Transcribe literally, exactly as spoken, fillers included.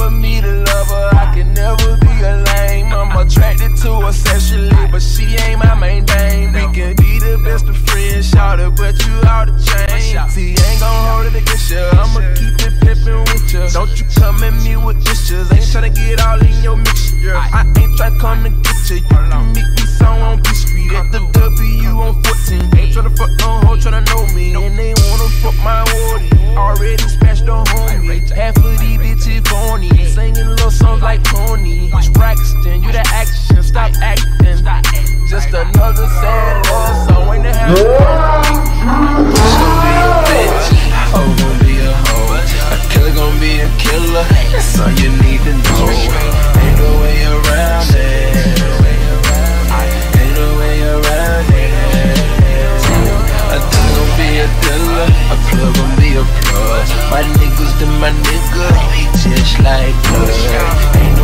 never meet a lover, I can never be a lame. I'm attracted to her sexually, but she ain't my main dame. We can be the best of friends, shout it, but you out of chain. See, ain't gon' hold it against you, I'ma keep it pimpin' with you. Don't you come at me with issues, ain't tryna get all in your mixture. I ain't tryna come to get you, you can meet me some on B Street at the W on fourteen. Ain't tryna fuck no hoe, tryna know me, and they wanna fuck my wardy. Already smashed the homie, half of these bitches phony, singing little songs like Pony. Braxton, you the action, stop acting. Just another sad love song, ain't the half of gon' be a bitch, hoe gon' be a hoe, a killer gon' be a killer, that's all you need to know. Ain't no way around it, ain't no way around it. A dealer gon' be a dealer, a plug gon' be a plug. My niggas to my nigga, we just like blood.